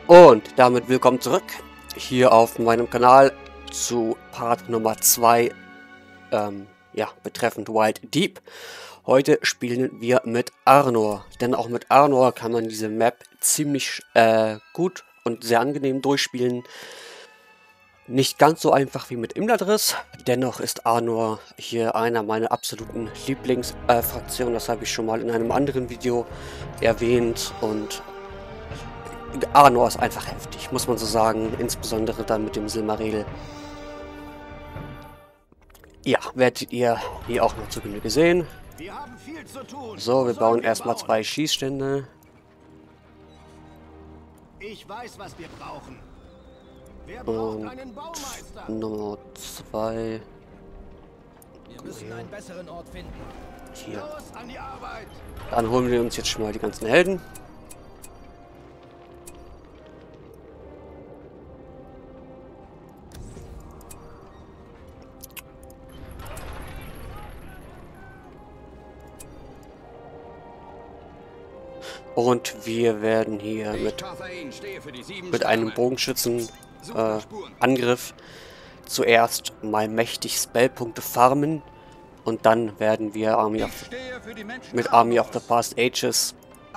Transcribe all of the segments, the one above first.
Und damit willkommen zurück hier auf meinem Kanal zu Part Nummer 2, ja, betreffend Wild Deep. Heute spielen wir mit Arnor, denn auch mit Arnor kann man diese Map ziemlich gut und sehr angenehm durchspielen. Nicht ganz so einfach wie mit Imladris, dennoch ist Arnor hier einer meiner absoluten Lieblingsfraktionen. Das habe ich schon mal in einem anderen Video erwähnt und Arnor ist einfach heftig, muss man so sagen, insbesondere dann mit dem Silmaril. Ja, werdet ihr hier auch noch zu Genüge sehen. Wir haben viel zu tun. So, wir bauen erstmal 2 Schießstände. Ich weiß, was wir brauchen. Wer braucht einen Baumeister? Nummer 2. Wir müssen einen besseren Ort finden. Hier. Los, an die Arbeit. Dann holen wir uns jetzt schon mal die ganzen Helden. Und wir werden hier mit einem Bogenschützen Angriff zuerst mal mächtig Spellpunkte farmen und dann werden wir mit Army of the Past Ages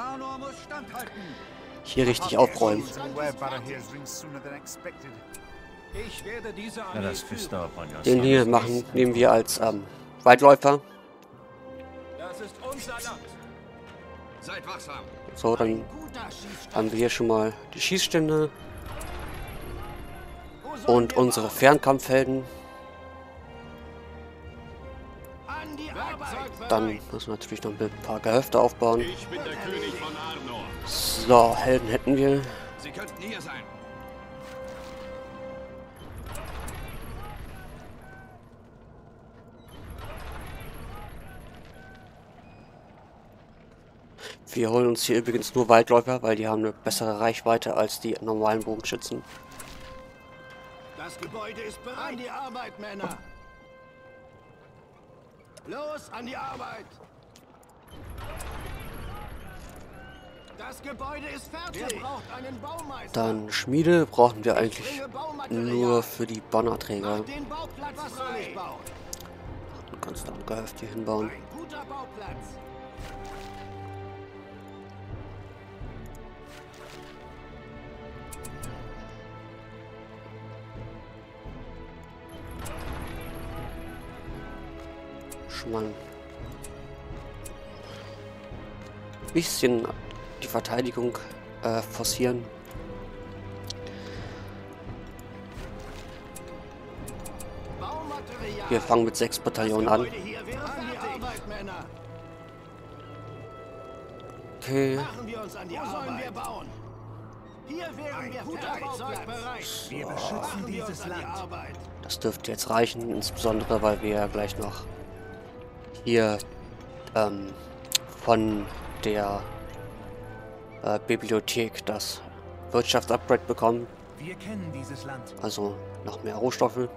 hier richtig aufräumen. Den hier nehmen wir als Weitläufer. Das ist unser Land. Seid wachsam. So, dann haben wir hier schon mal die Schießstände und unsere Fernkampfhelden. Dann müssen wir natürlich noch ein paar Gehöfte aufbauen. Ich bin der König von Arnor. So, Helden hätten wir. Sie könnten hier sein. Wir holen uns hier übrigens nur Waldläufer, weil die haben eine bessere Reichweite als die normalen Bogenschützen. Das Gebäude ist bereit. An die Arbeit, Männer. Los, an die Arbeit. Das Gebäude ist fertig. Wer braucht einen Baumeister? Dann Schmiede brauchen wir eigentlich nur für die Bannerträger. Den Bauplatz frei. Du kannst da ein Gehöft hier hinbauen. Ein guter Bauplatz. Schon mal ein bisschen die Verteidigung forcieren. Wir fangen mit 6 Bataillonen an. Okay. Machen wir uns an die Arbeit. Wir bauen? Hier wären wir bereit. Wir beschützen dieses Land. Das dürfte jetzt reichen, insbesondere weil wir ja gleich noch hier von der Bibliothek das Wirtschaftsupgrade bekommen. Wir kennen dieses Land. Also noch mehr Rohstoffe.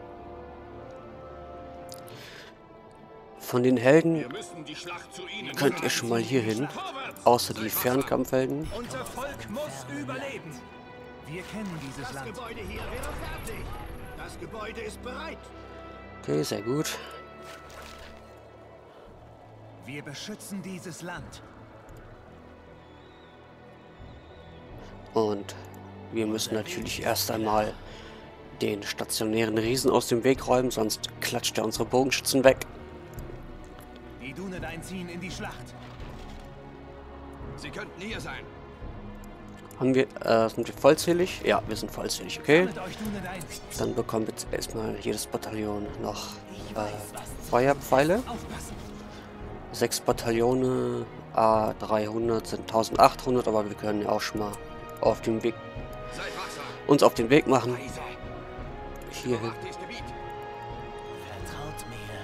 Von den Helden Wir müssen die Schlacht zu ihnen könnt ihr schon mal hier hin, außer die Fernkampfhelden. Unser Volk muss überleben. Wir kennen dieses Land. Das Gebäude hier wäre fertig. Das Gebäude ist bereit. Okay, sehr gut. Wir beschützen dieses Land. Und wir müssen natürlich erst einmal den stationären Riesen aus dem Weg räumen, sonst klatscht er unsere Bogenschützen weg. Die Dunet einziehen in die Schlacht. Sie könnten hier sein. Haben wir, sind wir vollzählig? Ja, wir sind vollzählig, okay. Sammelt euch Dunet ein. Dann bekommt jetzt erstmal jedes Bataillon noch Feuerpfeile. Aufpassen. 6 Bataillone, 300 sind 1800, aber wir können ja auch schon mal auf dem Weg, Seid wachsam. uns auf den Weg machen. Hierhin. Macht dieses Gebiet. Vertraut mir.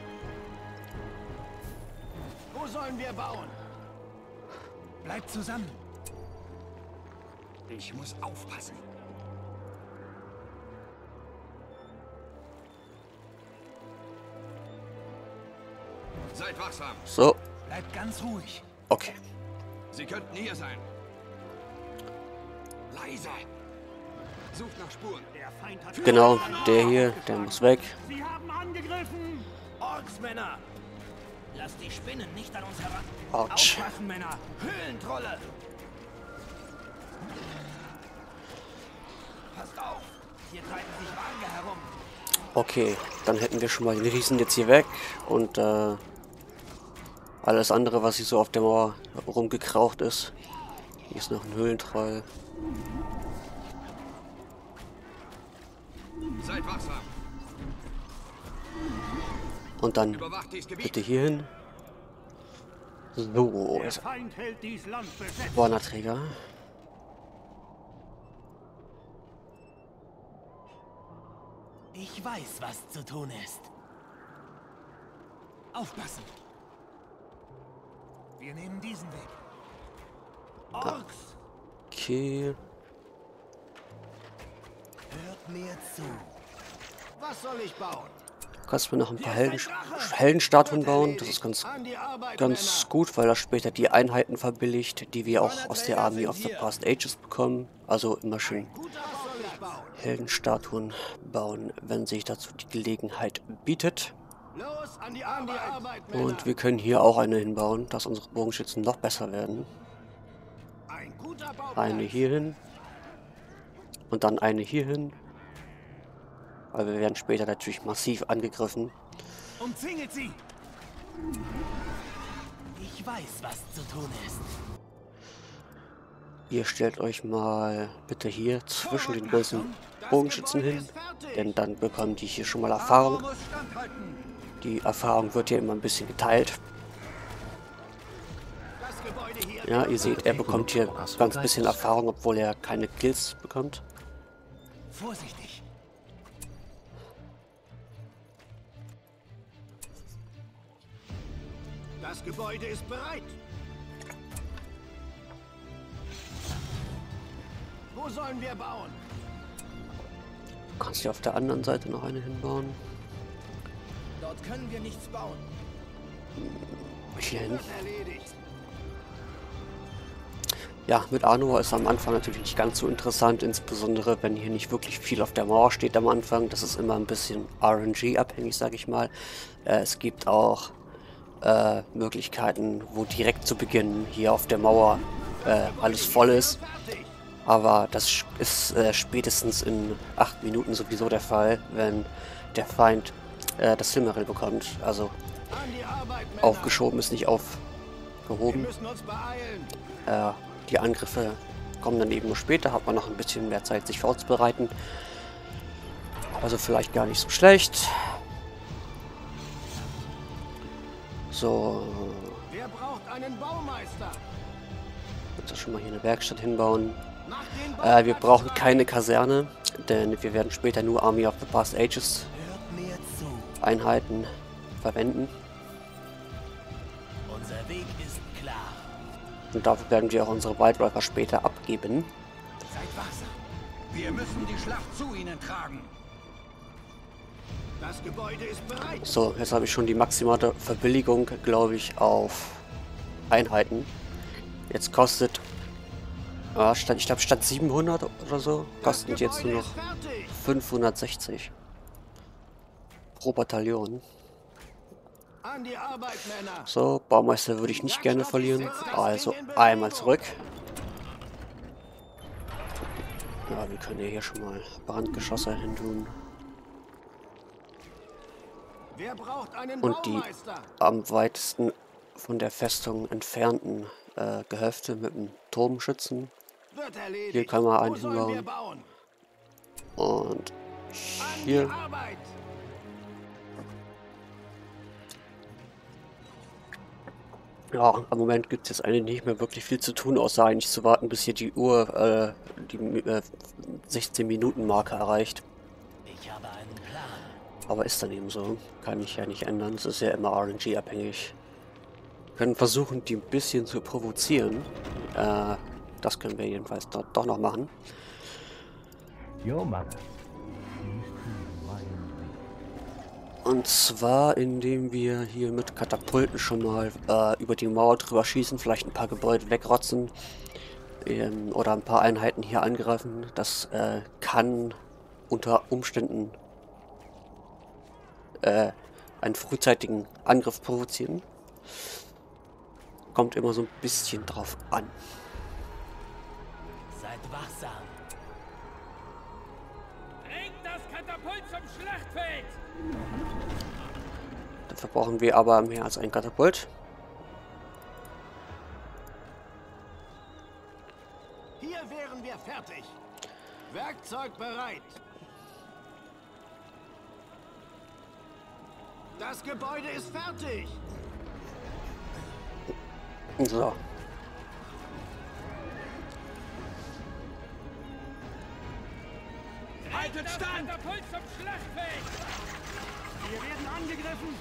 Wo sollen wir bauen? Bleibt zusammen. Ich muss aufpassen. Seid wachsam. So, Bleibt ganz ruhig. okay. Sie könnten hier sein. Leise. Sucht nach Spuren. Der Feind hat... Genau, der hier, der muss weg. Sie haben angegriffen! Orks, Männer! Lasst die Spinnen nicht an uns heran. Autsch. Aufpassen, Männer! Höhlentrolle! Passt auf! Hier treiben sich Wagen herum. Okay, dann hätten wir schon mal den Riesen jetzt hier weg. Und alles andere, was hier so auf der Mauer rumgekraucht ist. Hier ist noch ein Höhlentroll. Seid wachsam. Und dann Überwacht dieses Gebiet. bitte hier hin. So, Der ist Feind hält dies Land besetzt. Warnerträger. Ich weiß, was zu tun ist. Aufpassen! Wir nehmen diesen Weg. Orks! Okay. Hört mir zu. Was soll ich bauen? Kannst mir noch ein paar Heldenstatuen bauen. Das ist ganz An die Arbeit, gut, weil das später die Einheiten verbilligt, die wir auch aus der Army of the Past Ages bekommen. Also immer schön Männer. Was soll ich bauen? Heldenstatuen bauen, wenn sich dazu die Gelegenheit bietet. Los, an die Arbeit, Männer. Und wir können hier auch eine hinbauen, dass unsere Bogenschützen noch besser werden. Ein guter Bauplatz. Eine hier hin. Und dann eine hier hin. Weil wir werden später natürlich massiv angegriffen. Umzingelt sie! Ich weiß, was zu tun ist. Ihr stellt euch mal bitte hier zwischen den großen Bogenschützen hin. Denn dann bekommen die hier schon mal Erfahrung. Muss standhalten. Die Erfahrung wird hier immer ein bisschen geteilt. Das Gebäude hier. Ja, ihr seht, er bekommt hier ganz bisschen Erfahrung, obwohl er keine Kills bekommt. Vorsichtig! Das Gebäude ist bereit. Wo sollen wir bauen? Du kannst hier auf der anderen Seite noch eine hinbauen. Dort können wir nichts bauen. Hier hin. Wird erledigt. Ja, mit Arnor ist am Anfang natürlich nicht ganz so interessant, insbesondere wenn hier nicht wirklich viel auf der Mauer steht am Anfang. Das ist immer ein bisschen RNG-abhängig, sage ich mal. Es gibt auch Möglichkeiten, wo direkt zu Beginn hier auf der Mauer alles voll ist. Aber das ist spätestens in 8 Minuten sowieso der Fall, wenn der Feind das Silmaril bekommt. Also An die Arbeit, Männer. aufgeschoben ist nicht Wir aufgehoben. müssen uns beeilen. Die Angriffe kommen dann eben nur später, hat man noch ein bisschen mehr Zeit, sich vorzubereiten. Also vielleicht gar nicht so schlecht. So, Wer braucht einen Baumeister? jetzt schon mal hier eine Werkstatt hinbauen. Nach den Bauplatz Wir brauchen bereit. keine Kaserne, denn wir werden später nur Army of the Past Ages Hört mir zu. Einheiten verwenden. Unser Weg ist klar. Und dafür werden wir auch unsere Wildrider später abgeben. Seid wachsam. Wir müssen die Schlacht zu ihnen tragen. Das Gebäude ist bereit. So, jetzt habe ich schon die maximale Verbilligung, glaube ich, auf Einheiten. Jetzt kostet, ich glaube statt 700 oder so, kostet jetzt nur noch 560 pro Bataillon. An die Arbeit, Männer. So, Baumeister würde ich nicht gerne verlieren, also einmal zurück. Ja, wir können ja hier schon mal Brandgeschosse hin tun. Wer braucht einen Und die Baumeister? am weitesten von der Festung entfernten Gehöfte mit dem Turmschützen. Wird erledigt. Hier kann man einen Wo sollen wir hinbauen. bauen? Und An hier. die Arbeit. Ja, im Moment gibt es jetzt eigentlich nicht mehr wirklich viel zu tun, außer eigentlich zu warten, bis hier die Uhr die 16-Minuten-Marke erreicht. Ich habe einen Plan. Aber ist dann eben so. Kann ich ja nicht ändern. Es ist ja immer RNG-abhängig. Wir können versuchen, die ein bisschen zu provozieren. Das können wir jedenfalls doch noch machen. Your mother. Und zwar, indem wir hier mit Katapulten schon mal über die Mauer drüber schießen, vielleicht ein paar Gebäude wegrotzen. oder ein paar Einheiten hier angreifen. Das kann unter Umständen einen frühzeitigen Angriff provozieren. Kommt immer so ein bisschen drauf an. Seid wachsam. Bringt das Katapult zum Schlachtfeld! Dafür brauchen wir aber mehr als ein Katapult. Hier wären wir fertig. Werkzeug bereit. Das Gebäude ist fertig. So. Haltet stand! Katapult zum Schlachtfeld! Wir werden angegriffen.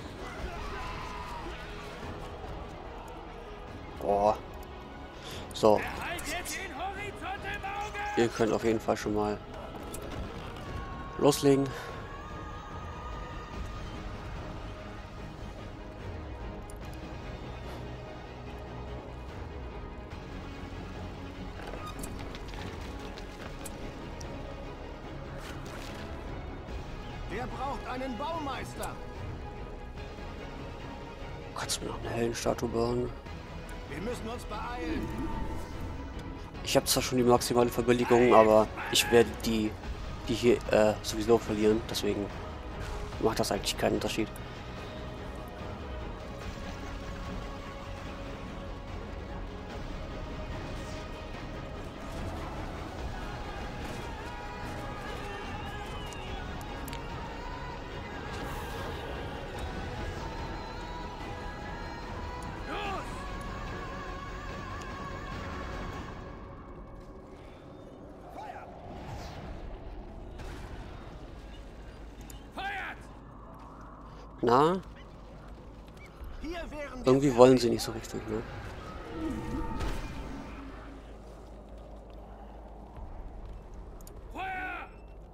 Boah. So. Haltet den Horizont im Auge! Ihr könnt auf jeden Fall schon mal loslegen. Wer braucht einen Baumeister? Kannst du mir noch eine Heldenstatue bauen? Wir müssen uns beeilen. Ich habe zwar schon die maximale Verbilligung, aber ich werde die hier sowieso verlieren. Deswegen macht das eigentlich keinen Unterschied. Na, Hier wären wir irgendwie wollen sie nicht so richtig, ne? Feuer!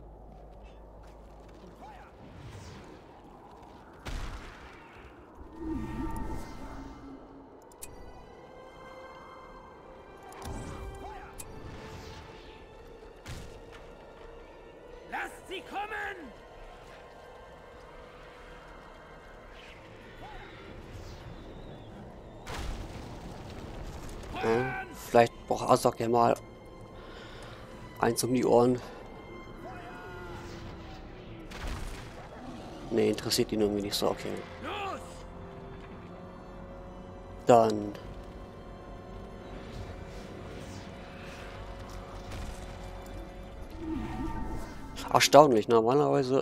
Lasst sie kommen! Ja, vielleicht braucht Azog ja mal eins um die Ohren. Ne, interessiert ihn irgendwie nicht so, okay. Los! Dann erstaunlich, normalerweise.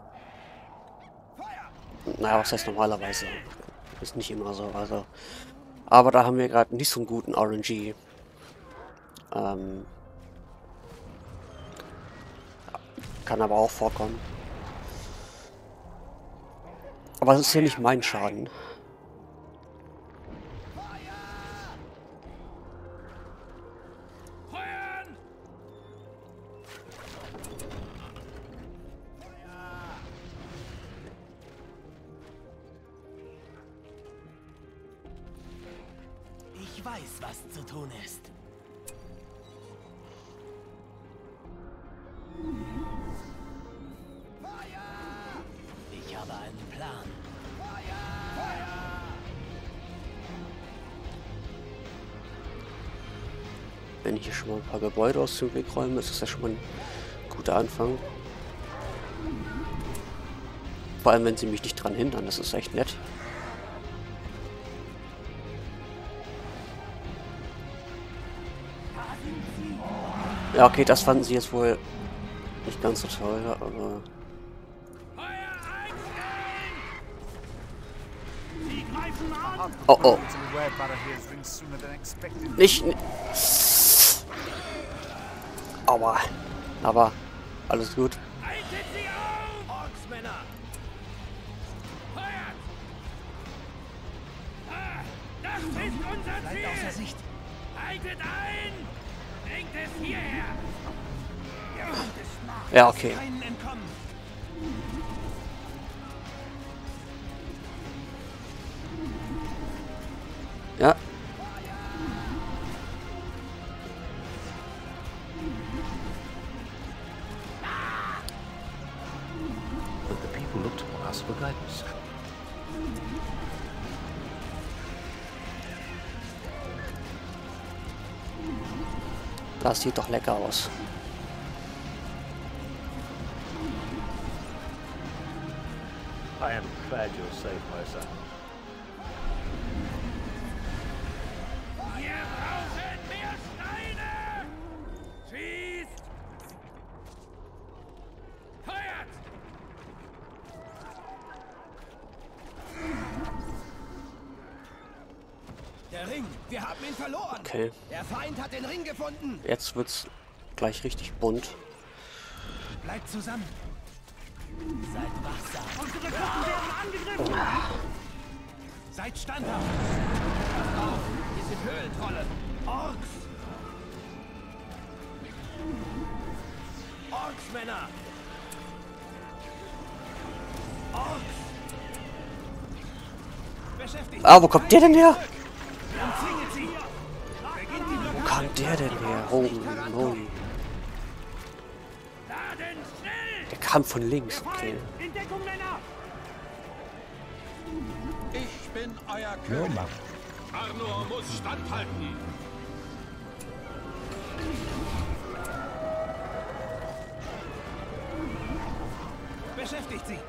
Naja, was heißt normalerweise? Ist nicht immer so, also. Aber da haben wir gerade nicht so einen guten RNG. Kann aber auch vorkommen. Aber es ist ja nicht mein Schaden. Feuern! Ich weiß, was zu tun ist. Ich habe einen Plan. Wenn ich hier schon mal ein paar Gebäude aus dem Weg räume, ist das ja schon mal ein guter Anfang. Vor allem, wenn sie mich nicht dran hindern, das ist echt nett. Ja, okay, das fanden sie jetzt wohl nicht ganz so toll, aber... Feuer einstellen! Sie greifen an. Oh, oh. Nicht... Aua. Aber alles gut. Haltet sie auf! Orksmänner! Feuert! Ah, das ist unser Ziel! Außer Sicht. Haltet ein! Bringt es hierher! Ja, okay. Keinen entkommen. Ja. ask for guidance. Das sieht doch lecker aus. I am glad you're safe, my son. Wir brauchen mehr Steine! Schießt! Feuert! Der Ring! Wir haben ihn verloren! Okay, Der Feind hat den Ring gefunden! jetzt wird's gleich richtig bunt. Bleibt zusammen! Seid wachsam. Unsere Truppen werden angegriffen! Seid standhaft! Passt auf! Hier sind Höhlentrolle! Orks! Orks, Männer! Orks! Beschäftigt! Ah, wo kommt der denn her? Umzingelt sie! Beginnt die Wo Blockade! kam der denn her? Holy moly. Laden schnell! Der kam von links, okay. In Deckung, Männer! Ich bin euer Your König! Macht. Arnor muss standhalten! Beschäftigt sie!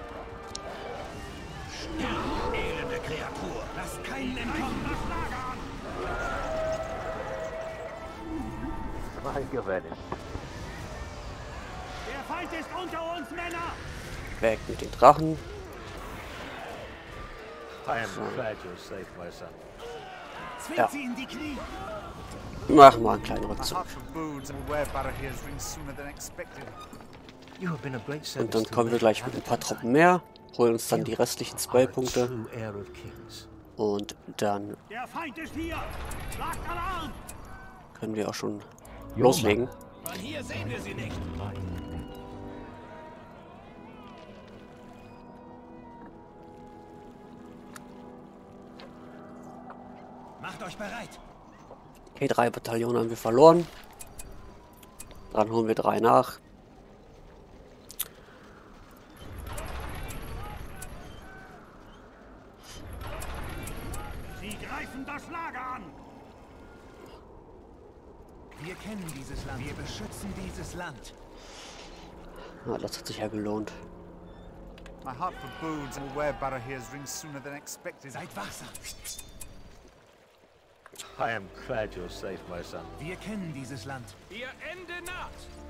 Elende Kreatur! Lasst keinen entkommen! Das Lager an! My goodness. Der Feind ist unter uns, Männer! Weg mit den Drachen. I am glad you're safe, my son. Zwingt Ja. sie in die Knie! Machen wir einen kleinen Rückzug. You have been a great service Und dann to kommen wir me. gleich mit ein paar Truppen mehr. Holen uns dann die restlichen Are a Spellpunkte. true heir of kings. Und dann Der Feind ist hier! Schlagt Alarm! können wir auch schon loslegen. Von hier sehen wir sie nicht! Macht euch bereit! Okay, 3 Bataillone haben wir verloren. Dann holen wir 3 nach. Sie greifen das Lager an! Wir kennen dieses Land. Wir beschützen dieses Land. Ja, das hat sich ja gelohnt. My heart forebodes where Barahir's rings sooner than expected. Seid wachsam! I am glad you're safe, my son. Wir kennen dieses Land. Ihr Ende naht!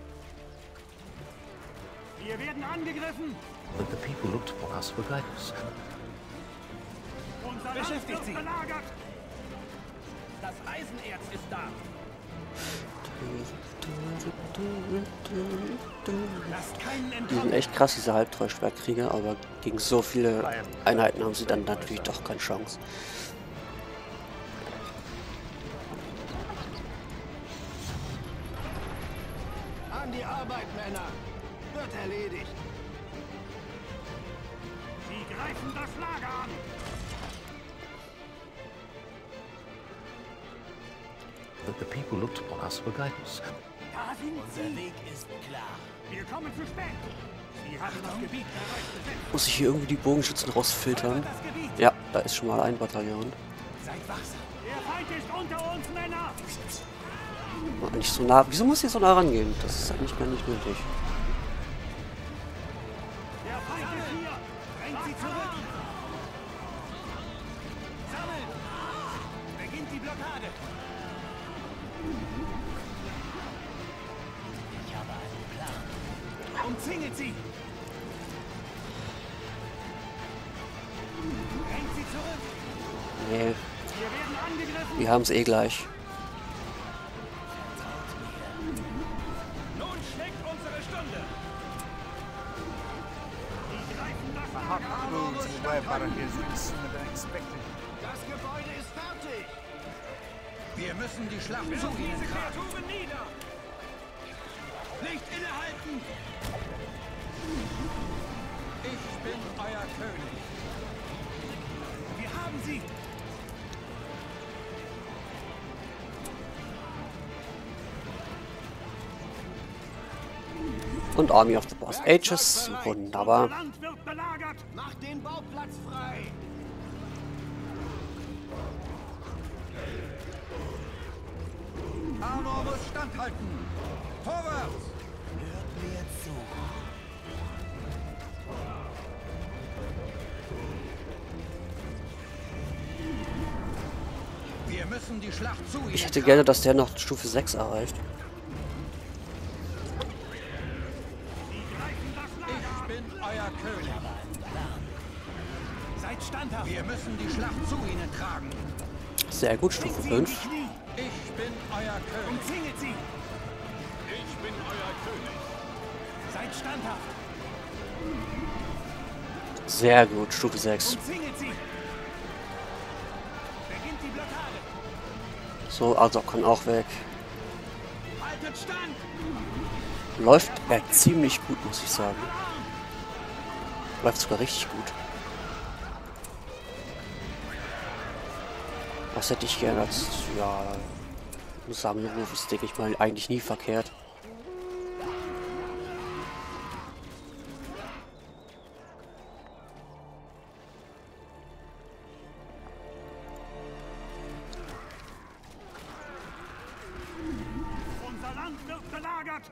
Wir werden angegriffen! But the people looked upon us for guidance. Unser Land Beschäftigt wird sie. belagert! Das Eisenerz ist da! Lasst keinen Die sind entkommen! echt krass, diese Halbtreuschwertkrieger, aber gegen so viele Einheiten haben sie dann natürlich doch keine Chance. An die Arbeit, Männer! Wird erledigt! Sie greifen das Lager an! But the people looked upon us for guidance. Da sind Unser sie! Weg ist klar. Wir kommen zu spät! Sie haben das Gebiet bereits besetzt! Muss ich hier irgendwie die Bogenschützen rausfiltern? Das Gebiet! Ja, da ist schon mal ein Bataillon. Seid wachsam! Der Feind ist unter uns, Männer! Und nicht so nah. Wieso muss ich so nah rangehen? Das ist eigentlich gar nicht nötig. Der Feind ist hier! Drängt sie zurück! Sammeln! Beginnt die Blockade! Ich habe einen Plan. Umzingelt sie! Drängt sie zurück! Nee, Wir werden angegriffen! wir haben es eh gleich. Nun schlägt unsere Stunde! Sie greifen das My heart Lager an! forebodes where Barahir's rings sooner than expected. Das Gebäude ist fertig! Wir müssen die Schlacht zu Wirf ihnen diese tragen! Kreaturen nieder! Nicht innehalten! Ich bin euer König! Wir haben sie! Und Army of the Boss Ages. Unser Wunderbar. Land wird belagert! belagert! Macht den Bauplatz frei! Arnor muss standhalten! Vorwärts! Hört mir zu. Wir müssen die Schlacht zu ihnen Ich hätte gerne, dass der noch Stufe 6 erreicht. Ich bin euer König. Seid standhaft! Wir müssen die Schlacht zu ihnen tragen. Sehr gut, Stufe Sie in die 5. Knie! Ich bin euer König. Umzingelt sie! Ich bin euer König. Seid standhaft! Sehr gut, Stufe 6. Umzingelt sie! Beginnt die Blockade! So, also kann auch weg. Haltet stand! Läuft ziemlich gut, muss ich sagen. Läuft sogar richtig gut. Was hätte ich gerne als, ja, Sammelruf ist, denke ich mal, eigentlich nie verkehrt. Unser Land wird belagert!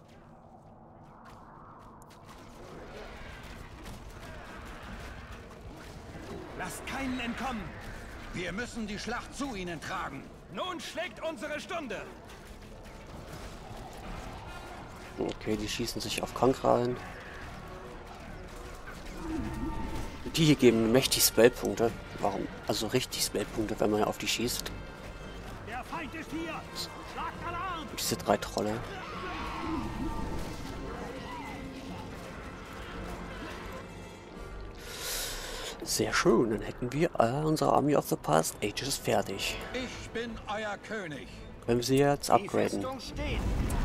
Lasst keinen entkommen! Wir müssen die Schlacht zu ihnen tragen. Nun schlägt unsere Stunde! Okay, die schießen sich auf Krank rein. Die hier geben mächtig Spellpunkte. Warum? Also richtig Spellpunkte, wenn man auf die schießt. Der Feind ist hier! Schlagt Alarm! Diese 3 Trolle. Sehr schön, dann hätten wir unsere Army of the Past Ages fertig. Ich bin euer König. Wenn wir sie jetzt Die upgraden. Festung steht.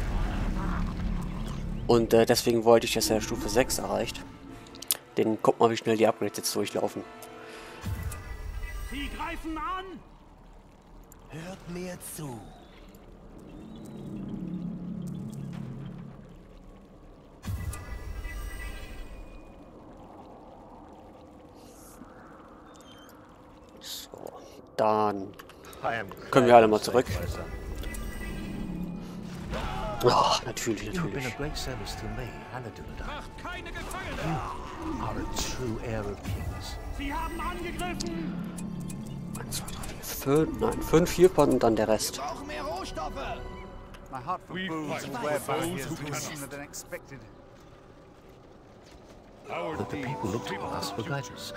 Und deswegen wollte ich, dass er Stufe 6 erreicht. Denn guck mal, wie schnell die Upgrades jetzt durchlaufen. Sie greifen an! Hört mir zu. So, dann I am können wir alle mal glad zurück. you saved my son. Ach, natürlich, You've been natürlich. a great service to me, Aladunadar. Macht keine Gefangene! Are a true heir of kings. Sie haben angegriffen! 1, 2, 3, 4, 5, nein, 5 hier und dann der Rest. Brauchen mehr Rohstoffe. My heart for We boons fight will wear for better those here who rings cannot. sooner than expected. Our That the people look to us for future. guidance.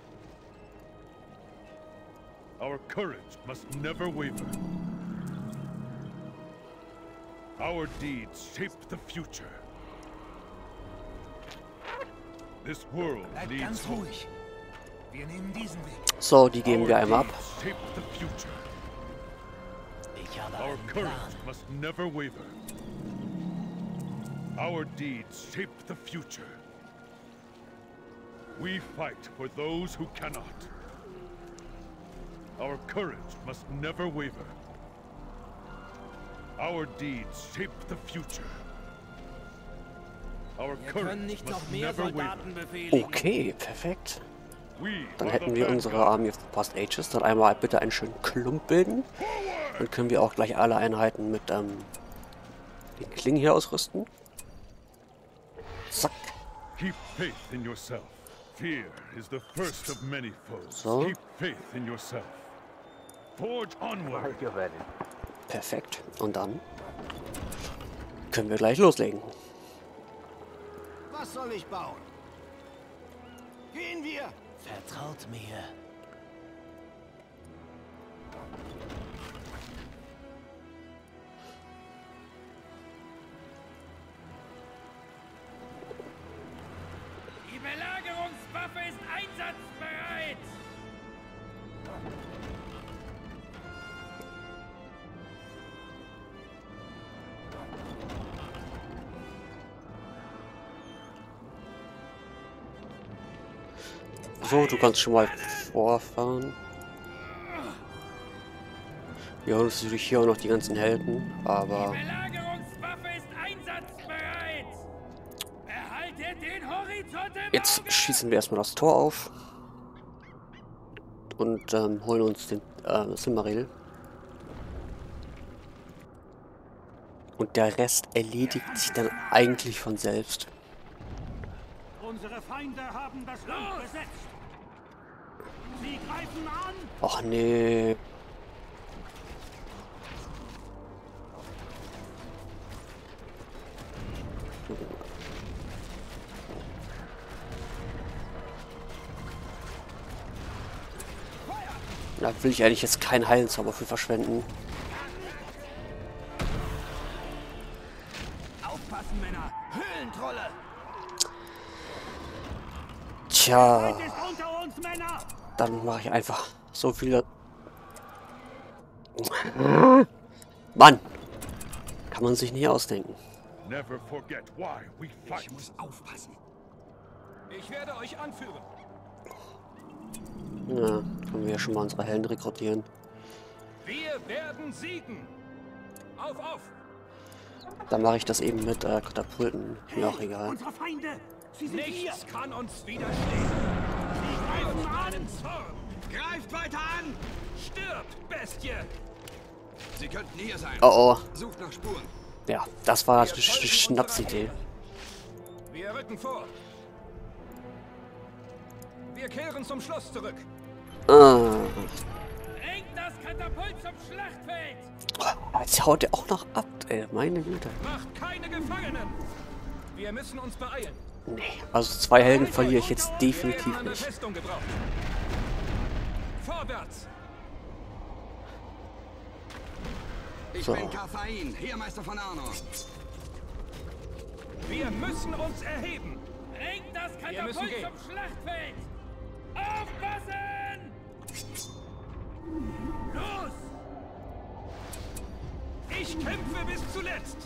Our courage must never waver. Our deeds shape the future. This world Bleibt needs ganz hope. ruhig. Wir nehmen diesen Weg. So, die geben wir einmal ab. deeds shape the future. Ich habe Our einen courage Plan. must never waver. Our deeds shape the future. We fight for those who cannot. Our courage must never waver. Our deeds shape the future. Our Wir können courage nicht noch must mehr never waver. Soldaten befehligen. Okay, perfekt. We Dann are hätten the wir unsere vanguard. Army of the Past Ages. Dann einmal bitte einen schönen Klump bilden. Dann können wir auch gleich alle Einheiten mit den Klingen hier ausrüsten. Zack. Keep faith in yourself. Fear is the first of many foes. So. Keep faith in yourself. Forge onward. You're ready. Perfekt. Und dann können wir gleich loslegen. Was soll ich bauen? Gehen wir! Vertraut mir. Die Belagerungswaffe ist einsatzbereit! So, du kannst schon mal vorfahren. Wir holen uns natürlich hier auch noch die ganzen Helden, aber Belagerungswaffe ist einsatzbereit! Erhalte ihr den Horizont im Jetzt Auge? schießen wir erstmal das Tor auf. Und holen uns den Silmaril. Und der Rest erledigt sich dann eigentlich von selbst. Unsere Feinde haben das Land besetzt. Sie greifen an. Och nee. Da will ich eigentlich jetzt keinen Heilenzauber für verschwenden. Aufpassen, Männer! Höhlentrolle! Tja, Ist unter uns, Männer. dann mache ich einfach so viele... Mann! Kann man sich nicht ausdenken. Never forget why we fight. Ich muss aufpassen. Ich werde euch anführen. Ja, können wir ja schon mal unsere Helden rekrutieren. Wir werden siegen. Auf, auf. Dann mache ich das eben mit Katapulten. Mir auch egal. Unsere Feinde. Sie sind Nichts kann uns widerstehen. Sie greifen an. Zorn. Greift weiter an! Stirbt, Bestie. Sie könnten hier sein. Oh oh. Sucht nach Spuren. Ja, das war natürlich eine Schnapsidee. Wir rücken vor. Wir kehren zum Schloss zurück. Ah. Bringt das Katapult zum Schlachtfeld! Jetzt haut der auch noch ab, ey. Meine Güte. Macht keine Gefangenen. Wir müssen uns beeilen. Nee, also 2 Helden verliere ich jetzt Wir definitiv werden an der nicht. Festung gebraucht. Vorwärts. Ich So. bin Kathain, Heermeister von Arnor. Wir müssen uns erheben. Bringt das Wir müssen Katapult gehen. zum Schlachtfeld! Aufpassen! Los! Ich kämpfe bis zuletzt.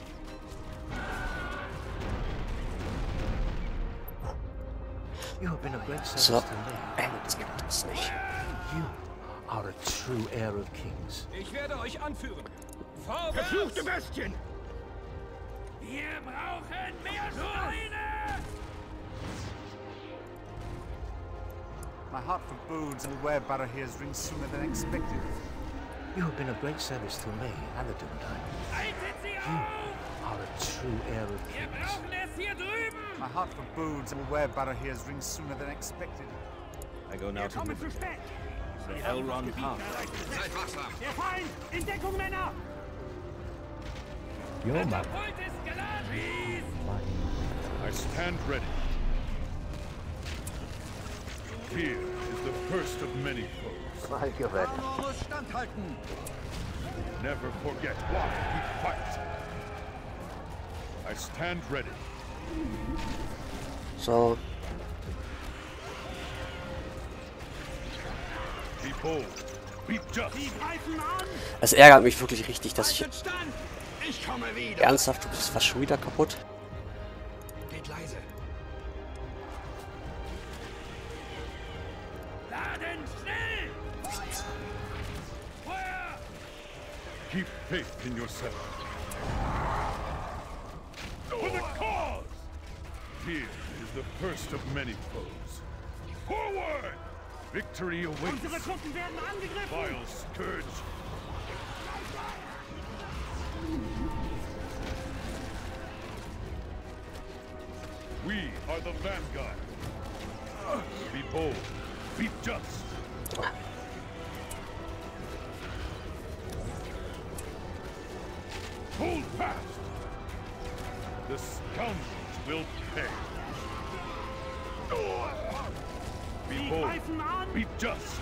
You have been a great service So, to me. das gibt es nicht. You are a true heir of kings. Ich werde euch anführen. Vorwärts. Bestien! Wir brauchen mehr Steine! My heart for boons will wear Barahir's ring sooner than expected. You have been a great service to me and the Dunedain. Haltet sie You auf! are a true heir of Wir kings. brauchen es hier drüben! My heart for boons will wear Barahir's ring sooner than expected. I go now to Kommen zu spät. the Elrond Harbor. Seid wachsam! Der Feind. In Deckung, Männer. Your mother. Katapult ist geladen! I stand ready. Fear is the first of many foes. Arnor muss standhalten! Never forget why we fight. I stand ready. So, Be bold. Be just. Greifen an. es ärgert mich wirklich richtig, dass ich... Haltet stand! Ich komme wieder! Ernsthaft, du bist fast schon wieder kaputt? Geht leise. Laden schnell! Feuer! Keep faith in yourself. For the cause! Fear is the first of many foes. Forward! Victory awaits. Unsere Truppen werden angegriffen. Vile scourge. We are the vanguard. Be bold. Be just. Hold fast. The scoundrels will pay. Be bold. Greifen an. Be just.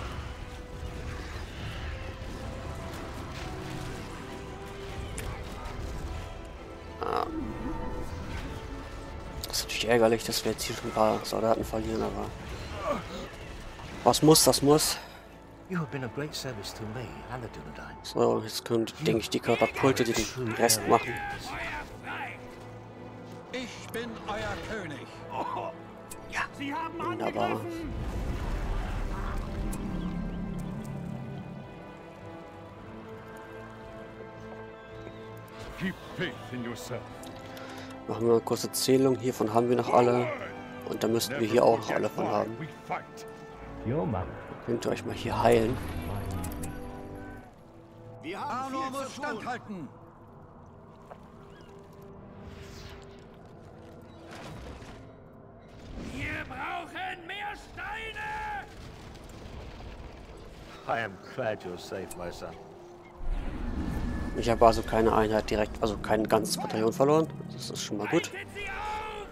Das ist natürlich ärgerlich, dass wir jetzt hier schon ein paar Soldaten verlieren, aber... Was muss, das muss. You have been a great service to me and the Dunedain. So, jetzt können, denke ich, die Katapulte den Rest machen. Feuer frei! Ich bin euer König. Sie haben Wunderbar. angegriffen. Keep faith in yourself. Machen wir eine kurze Zählung. Hiervon haben wir noch alle. Und da müssten wir hier auch noch alle von haben. Könnt ihr euch mal hier heilen. Wir haben Arnor muss standhalten. Wir brauchen mehr Steine! I am glad you're safe, my son. Ich habe also keine Einheit direkt, also kein ganzes Bataillon verloren. Das ist schon mal gut. Haltet sie auf!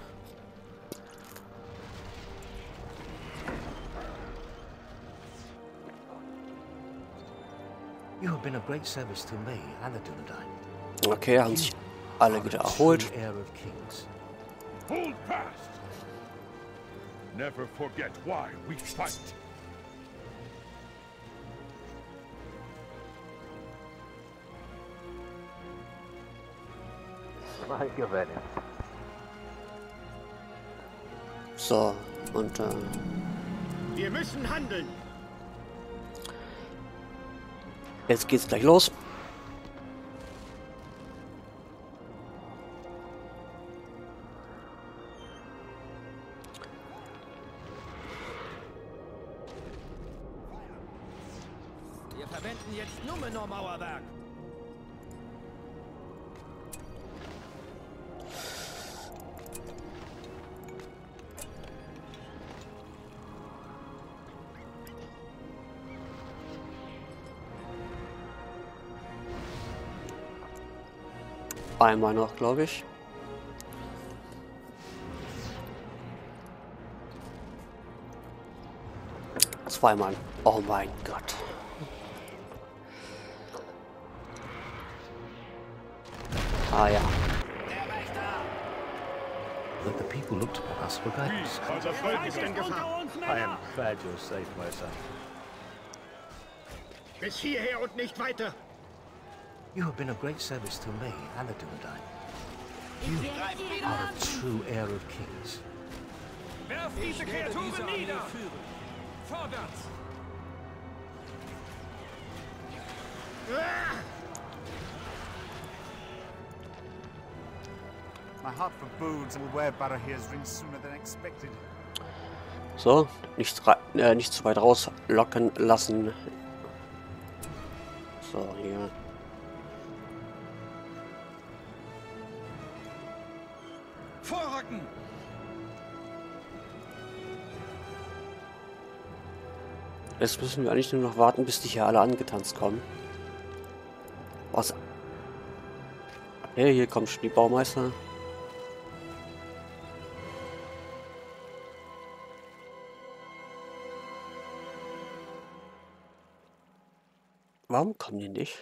You have been a great service to me and the Dunedain. Okay, haben sich alle wieder erholt. Heir of kings. Hold fast! Never forget why we fight. Like a Venice. So, und Wir müssen handeln. jetzt geht's gleich los. Wir verwenden jetzt Numenor-Mauerwerk. Einmal noch, glaube ich. Zweimal. Oh mein Gott. Ah ja. But the people looked upon us for guidance. Unser Volk ist in Gefahr. I am glad you're safe, my son. Bis hierher und nicht weiter. You have been a great service to me and the Dunedain. You are a true heir of kings. Werft diese Kreaturen nieder! Vorwärts! My heart forebodes and where Barahir's rings sooner than expected. So, nicht zu weit rauslocken lassen. So, hier. Vorrücken! Jetzt müssen wir eigentlich nur noch warten, bis die hier alle angetanzt kommen. Was? Okay, hier kommen schon die Baumeister. Warum kommen die nicht?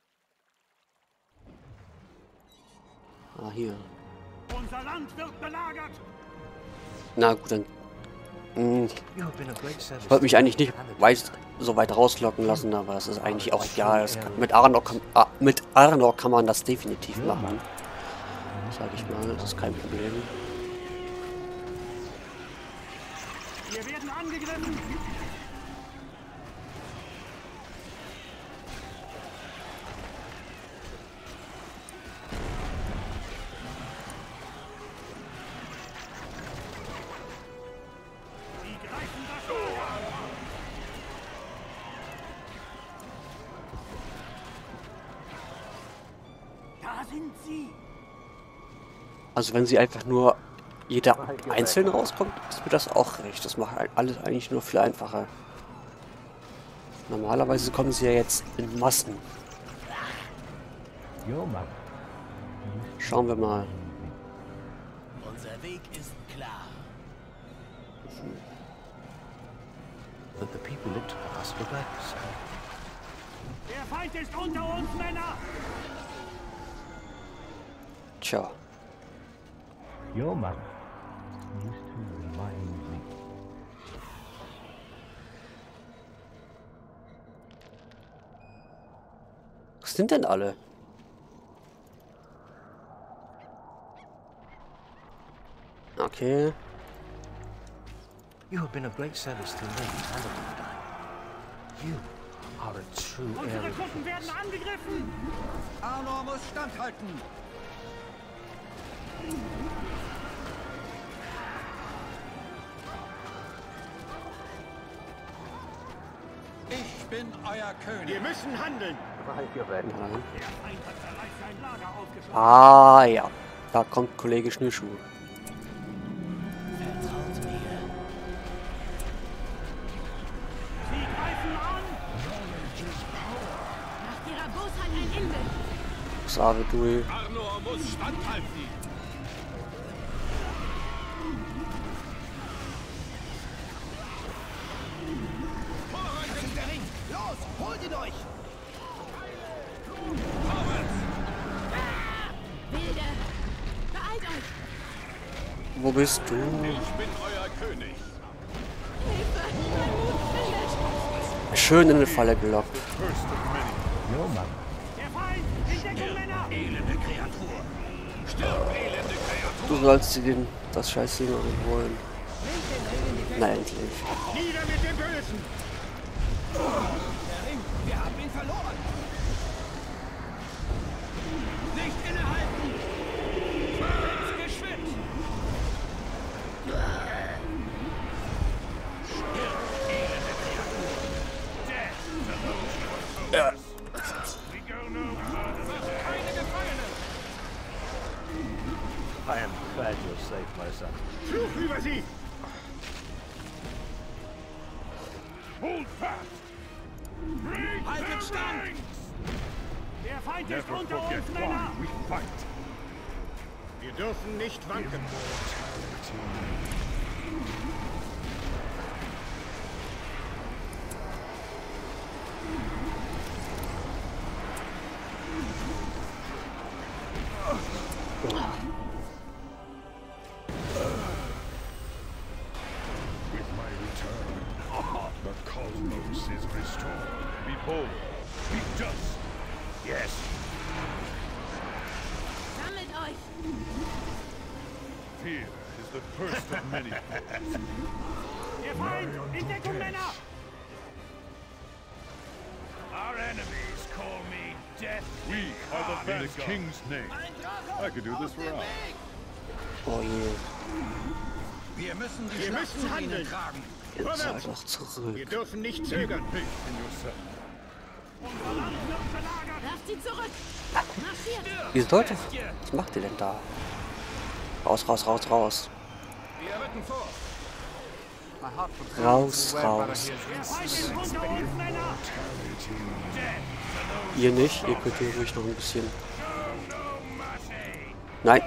Ah, hier. Unser Land wird belagert! Na gut, dann... You have been a great service Ich wollte mich eigentlich nicht and the weit, so weit rauslocken lassen, aber es ist eigentlich auch egal. Mit Arnor kann man das definitiv machen. Sag ich mal, das ist kein Problem. Wir werden angegriffen! Sie greifen das Tor an! Da sind sie! Also wenn sie einfach nur jeder einzeln rauskommt, ist mir das auch recht. Das macht alles eigentlich nur viel einfacher. Normalerweise kommen sie ja jetzt in Massen. Schauen wir mal. Unser Weg ist klar. But the people looked upon us for guidance. Der Feind ist unter uns, Männer! Tja. Your mother used to remind me. Was sind denn alle? Okay. You have been a great service to me and the Dunedain. You are a true heir Unsere of Truppen werden kings. angegriffen! Arnor muss standhalten. bin euer König. Wir müssen handeln. Nein. Der Feind hat bereits sein Lager aufgeschlagen. Ah ja, da kommt Kollege Schnürschuh. Vertraut mir. Sie greifen an. Macht ihrer Bosheit ein Ende. Savedui. Arnor muss standhalten. Das ist der Ring. Los, holt ihn euch. Wilde. Beeilt euch. Wo bist du? Ich bin euer König. Hilfe. Mein Mut findet. Schön in eine Falle gelockt. First of many. No, man. Der Feind. In Deckung, Männer. Elende Kreatur. Stirb, elende Kreatur. Du sollst dir das scheiß Ding holen. Na endlich. Nieder mit dem Bösen. Der Ring. Wir haben ihn verloren. Nicht innehalten. Geschwind. Ja. Keine Gefangene. I am glad you're safe, my son. Fluch über sie. Hold fast! Break Haltet the stand. ranks! Der Feind ist Never unter forget uns, why Männer. we fight. Wir dürfen nicht wanken. With my return, the cosmos is restored. Be bold. Be just. Yes. Sammelt euch. Fear is the first of many foes. Der Feind. In Deckung, Männer. Our enemies call me Death. We are the vanguard. In the king's name. I could do this for hours. Oh je. Wir müssen die Wir Schlacht müssen zu ihnen handeln. tragen. Jetzt sei doch zurück. Wir dürfen nicht zögern. Faith in yourself. Unser Land wird belagert. Werft sie zurück. Marschiert. Ihr Leute, was macht ihr denn da? Raus, raus, raus, raus. Wir rücken vor. My heart for Raus, where raus. Barahir's Der ring Feind ist unter uns, Männer. Ihr nicht, ihr könnt hier ruhig noch ein bisschen. Nein.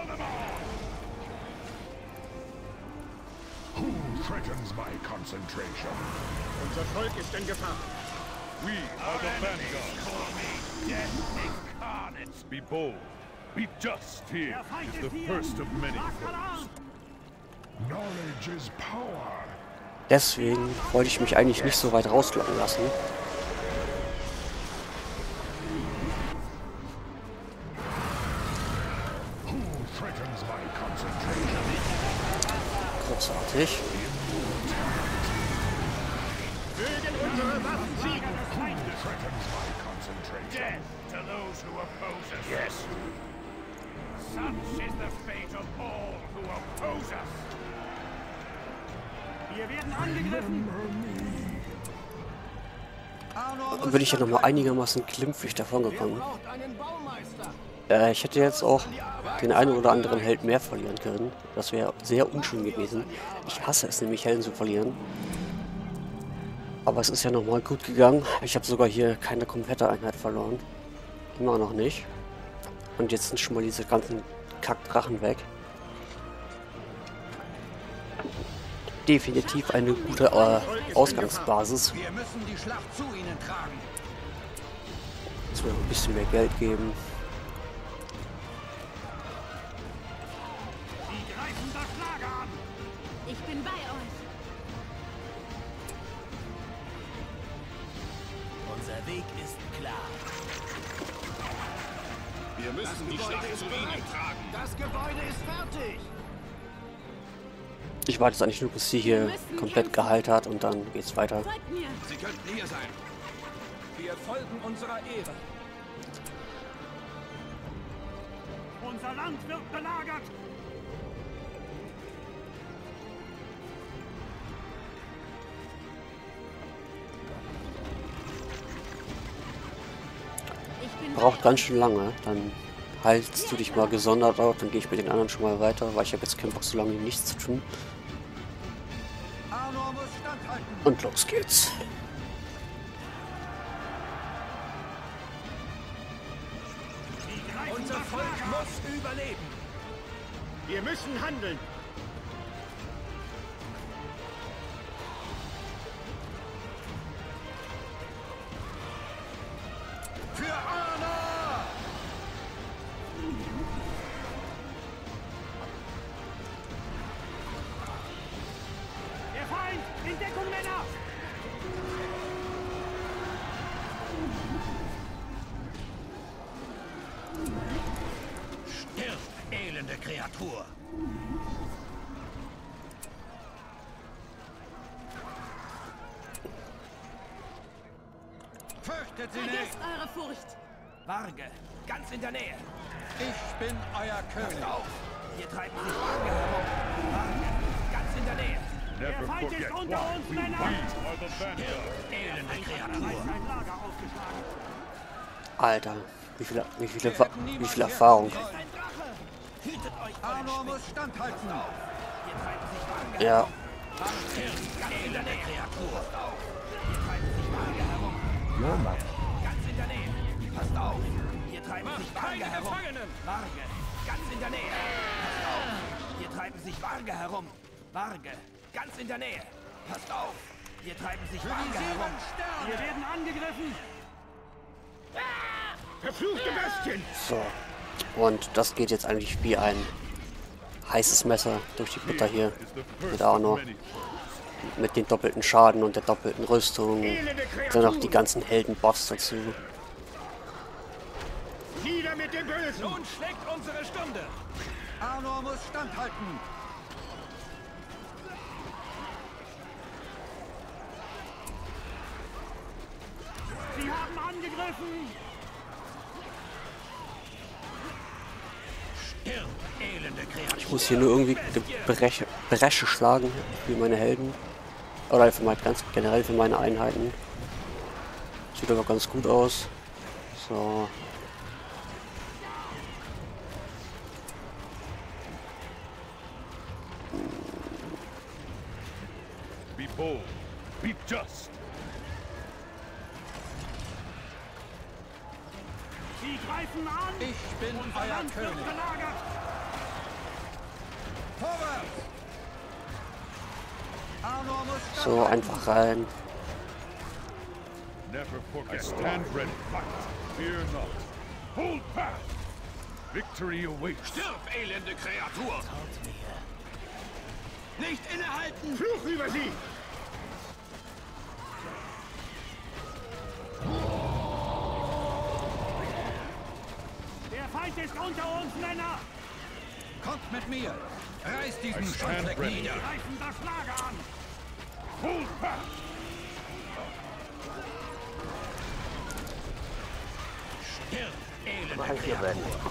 Who threatens my concentration? Unser Volk ist in Gefahr. We are the vanguard. Call me Death incarnate. Be bold. Be just. Fear Der Feind is the ist hier. first of many Schlagt foes. Alarm. Knowledge is power. Deswegen wollte ich mich eigentlich nicht so weit rauslocken lassen. Who threatens my concentration? Großartig. Mögen unsere Waffen siegen. Threatens my concentration. Death to those who oppose us. Yes. Such is the fate of all who oppose us. Wir werden angegriffen. Dann bin ich ja nochmal einigermaßen glimpflich davon gekommen. Braucht einen Baumeister. Ich hätte jetzt auch den einen oder anderen Held mehr verlieren können. Das wäre sehr unschön gewesen. Ich hasse es nämlich, Helden zu verlieren. Aber es ist ja nochmal gut gegangen. Ich habe sogar hier keine komplette Einheit verloren. Immer noch nicht. Und jetzt sind schon mal diese ganzen Kackdrachen weg. Definitiv eine gute Ausgangsbasis. Wir müssen die Schlacht zu ihnen tragen. Jetzt will ein bisschen mehr Geld geben. Sie greifen das Lager an. Ich bin bei euch. Unser Weg ist klar. Wir müssen die Schlacht zu ihnen tragen. Das Gebäude ist fertig. Ich warte jetzt eigentlich nur, bis sie hier komplett geheilt hat und dann geht's weiter. Folgt mir. Sie könnten hier sein. Wir folgen unserer Ehre. Unser Land wird belagert. braucht ganz schön lange. Dann heilst du dich mal gesondert auf, dann gehe ich mit den anderen schon mal weiter, weil ich habe jetzt keinen Bock, so lange nichts zu tun. Arnor muss standhalten. Und los geht's. Unser Volk muss überleben. Wir müssen handeln. Für Arnor! Der Feind! In Deckung, Männer! Stirb, elende Kreatur! Fürchtet sie nicht! Vergesst eure Furcht. Warge, ganz in der Nähe. Ich bin euer König. Auf! Hier treiben sich Warge herum. Warge, ganz in der Nähe. Never Feind ist forget unter why uns, we Männer! are the vanguard. Elende Kreatur! Ein Lager aufgeschlagen. Alter, wie viel Erfahrung. Ein Drache! Hütet euch vor dem Arnor Schwingen. muss standhalten. Hier treiben sich Warge Ja, herum. Ganz in der Nähe. Kreatur. Hier treiben sich Warge herum. Ganz in der Nähe. Passt auf. Hier treiben sich Warge herum. Warge, ganz in der Nähe. Passt auf. Hier treiben sich Warge herum. Warge, ganz in der Nähe. Passt auf. Hier treiben sich Warge herum. Wir werden angegriffen. Verfluchte Bestien! so. Und das geht jetzt eigentlich wie ein heißes Messer durch die Butter hier. Is the Mit first Arnor. of many. Mit den doppelten Schaden und der doppelten Rüstung. Dann noch die ganzen Heldenbuffs dazu. Nieder mit dem Bösen! Nun schlägt unsere Stunde! Arnor muss standhalten. Sie haben angegriffen. Stirb, elende Kreatur! Ich muss hier nur irgendwie Bresche schlagen für meine Helden. Oder für mein, ganz generell für meine Einheiten. Sieht aber ganz gut aus. So. Be bold. Be just. Sie greifen an. Ich bin Unser euer Land wird König. belagert. Vorwärts! Arnor muss So, standhalten. einfach rein. Never forget. Stand ready. Fight. Fear not. Hold fast. Victory awaits. Stirb, elende Kreatur! Nicht innehalten! Fluch über sie! Der Feind ist unter uns, Männer. Kommt mit mir! Reißt diesen I stand Schundfleck ready. nieder! Greifen das Lager an. Hold fast. Stirb, elende Kreatur!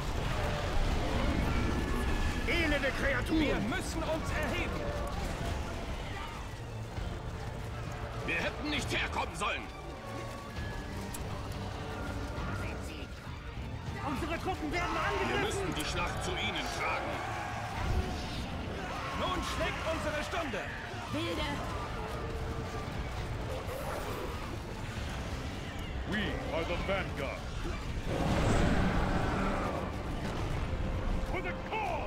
Elende Kreatur! Wir müssen uns erheben! Wir hätten nicht herkommen sollen! Unsere Truppen werden Wir angegriffen. müssen die Schlacht zu ihnen tragen! Nun schlägt unsere Stunde! Wilde. We are the vanguard. For the cause.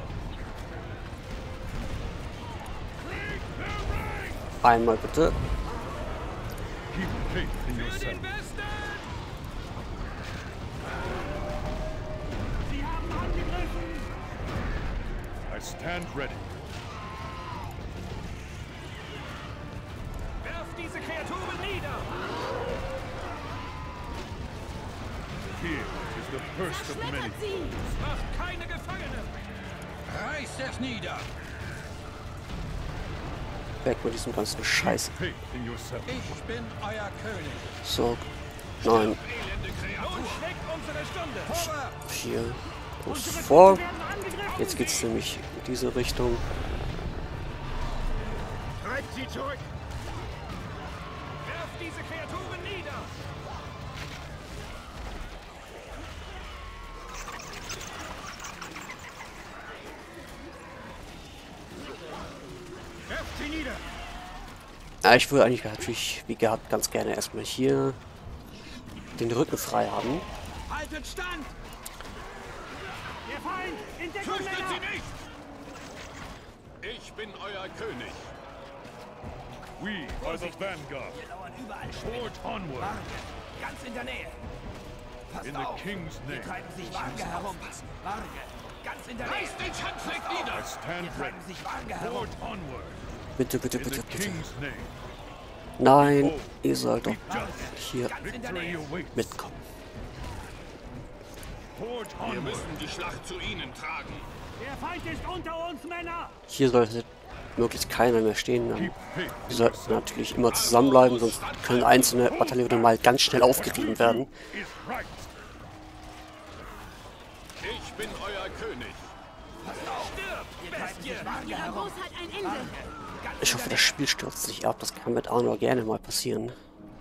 Break their ranks. Einmal bitte. Keep faith in yourself. Sie haben angegriffen. I stand ready. Werft diese Kreaturen nieder! Here is the first of many. Schmettert sie. Macht keine Gefangenen! Reißt es nieder! Weg mit diesem ganzen Scheiß. Faith in yourself. Ich bin euer König! So. 9, Elende Nun Kreatur! schlägt unsere Stunde! Vorwärts! 4. Plus Unsere vor. Truppen werden angegriffen. Jetzt geht's nämlich in diese Richtung. Treibt sie zurück! Werft diese Kreaturen nieder! Ja, ich würde eigentlich natürlich, wie gehabt, ganz gerne erstmal hier den Rücken frei haben. Haltet stand! Der Feind! In Deckung, Fürchtet Männer! sie nicht! Ich bin euer König. We are the vanguard. Hier lauern überall Spinnen. Forge onward. Wagen, ganz in der Nähe. Passt In the auf! king's Hier name. treiben sich Wagen herum. Wagen, ganz in der Nähe. Reißt den Schandfleck nieder! I stand Hier ready. treiben sich Wagen herum. Forge onward. Bitte, bitte, In bitte, the bitte. king's name. Nein, ihr sollt doch hier Ganz in der Victory Nähe. awaits. mitkommen. Forge Wir onward. müssen die Schlacht zu ihnen tragen. Der Feind ist unter uns, Männer! Hier sollte möglichst keiner mehr stehen. Keep faith. Wir sollten natürlich immer zusammenbleiben, sonst können einzelne Bataillone mal ganz schnell aufgerieben werden. Is right. Ich bin euer König. Passt auf! Stirb! Hier treiben sich Wagen Ihre herum. Bosheit ein Ende. Ich hoffe, das Spiel stürzt nicht ab. Das kann mit Arnor gerne mal passieren.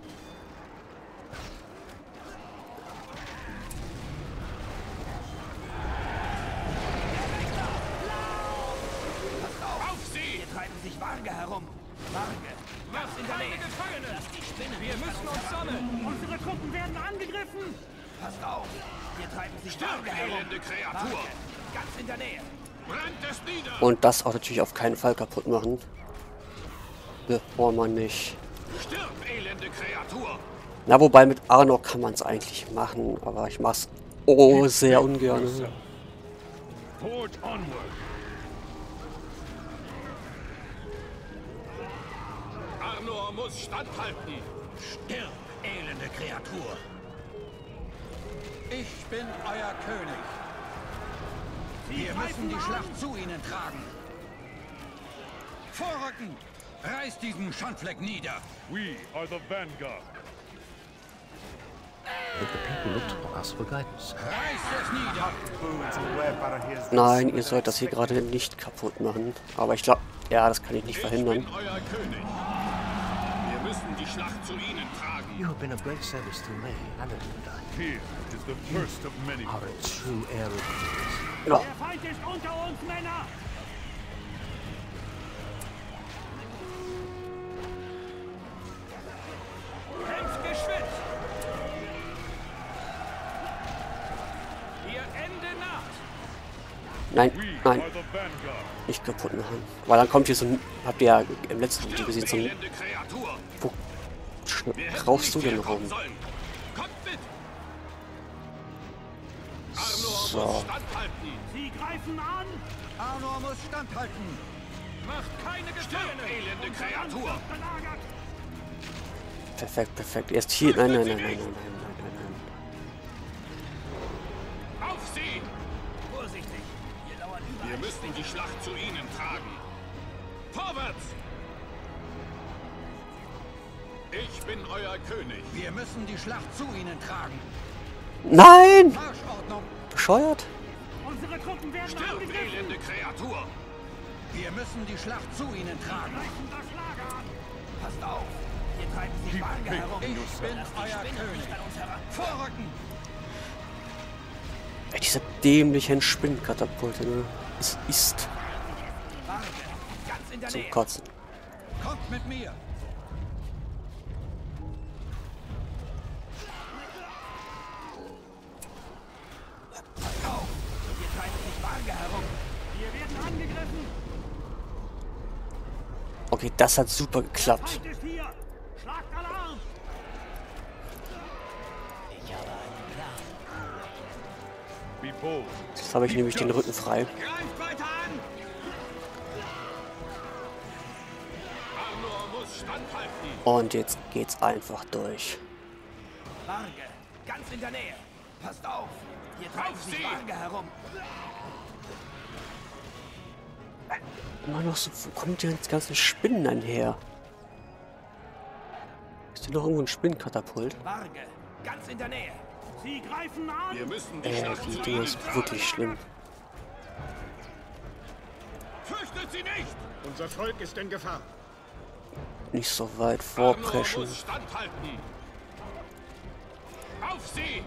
Auf sie! Hier treiben sich Wagen herum. Wagen, ganz in der Nähe. Gefangene! Lass die Spinnen. Wir müssen uns sammeln! Unsere Truppen werden angegriffen! Passt auf! Hier treiben sich Wagen herum. elende Kreatur! Wagen, ganz in der Nähe. Brennt es nieder! Und das auch natürlich auf keinen Fall kaputt machen. Bevor man nicht... Stirb, elende Kreatur! Na, wobei mit Arnor kann man es eigentlich machen, aber ich mach's sehr ungern. Forge onward. Arnor muss standhalten! Stirb, elende Kreatur! Ich bin euer König. Wir müssen die Schlacht zu ihnen tragen. Vorrücken! Reißt diesen Schandfleck nieder! We are the vanguard. But the people look to us for guidance. Reißt es nieder! Boons and where Barahir's ring Nein, sooner ihr than sollt das hier expected. gerade nicht kaputt machen. Aber ich glaube, ja, das kann ich nicht Ich verhindern. bin euer König. Wir müssen die Schlacht zu ihnen tragen. You have been of great service to me, Aladin and I. Here is the first of many Are a foes. true heir of kings. Ja, Der Feind ist unter uns, Männer! Kämpft geschwitzt! Ihr Ende naht! nein, We nein, are the vanguard. nicht kaputt machen. Weil dann kommt hier so ein... Habt ihr ja im letzten Video gesehen, so ein... Elende Kreatur! Wo Wir hätten raufst du nicht denn herkommen rum? sollen. Kommt mit! Arnor So. muss standhalten! Sie greifen an! Arnor muss standhalten! Macht keine Stirb, Gefangene! elende Kreatur! Belagert! Perfekt, perfekt. Erst hier... Nein, nein, nein, nein, nein, nein, nein, nein. Auf sie! Vorsichtig! Hier lauern überall Wir müssen die Schlacht zu ihnen tragen. Vorwärts! Ich bin euer König. Wir müssen die Schlacht zu ihnen tragen. Nein! Marschordnung! Bescheuert? Unsere Truppen werden Stirb, angegriffen! elende Kreatur! Wir müssen die Schlacht zu ihnen tragen. Greifen das Lager an! Passt auf! Hier treiben sich Wagen herum. Ich bin Lasst die euer Spinnen König. nicht an uns heran. Vorrücken! Ey, diese dämlichen Spinnkatapulte, ne? Es ist Wagen, ganz in der zum Nähe. Kotzen. Kommt mit mir! Passt auf! Hier treiben sich Wagen herum. Wir werden angegriffen! Okay, das hat super geklappt. Feind ist hier! Schlagt Alarm! Be bold. Jetzt habe ich nämlich den Rücken frei. Greift weiter an! Arnor muss standhalten! Und jetzt geht's einfach durch. Wagen, ganz in der Nähe. Passt auf! Hier treiben Auf sich sie! Wagen herum. Immer noch so, wo kommt die ganzen Spinnen einher? Ist hier noch irgendwo ein Spinnenkatapult? Wagen, ganz in der Nähe. Sie greifen an! Wir müssen die Schlacht Die zu Dinger ihnen sind tragen. wirklich schlimm. Fürchtet sie nicht! Unser Volk ist in Gefahr. Nicht so weit Arnor vorpreschen. muss standhalten! Auf sie!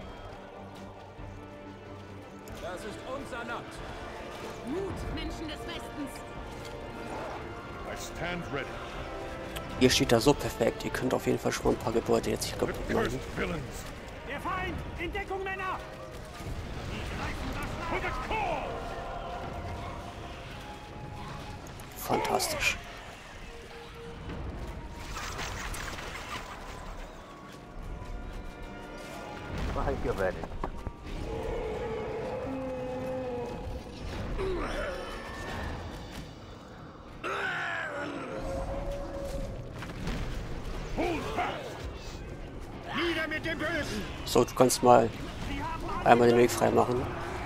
Das ist unser Land. Mut, Menschen des Westens! stand ready. Ihr steht da so perfekt. Ihr könnt auf jeden Fall schon mal ein paar Gebäude jetzt hier kaputt machen. Der Feind! In Deckung, Männer! Fantastisch. Find your ready. Nieder mit dem Bösen! So, du kannst mal einmal den Weg frei machen.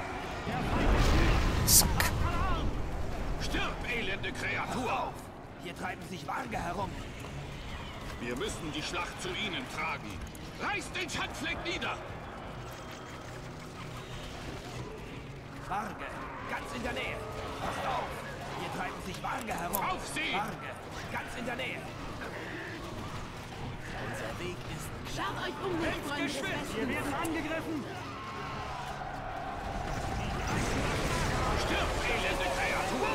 Zack. Stirb, elende Kreatur! Hier treiben sich Warge herum. Wir müssen die Schlacht zu ihnen tragen. Reißt den Schandfleck nieder! Warge, ganz in der Nähe. Passt auf! Hier treiben sich Warge herum. Auf sie! Warge, ganz in der Nähe. Unser Weg ist Schaut euch um, meine Freunde des Wir Westens. werden angegriffen! Stirb, elende Kreatur!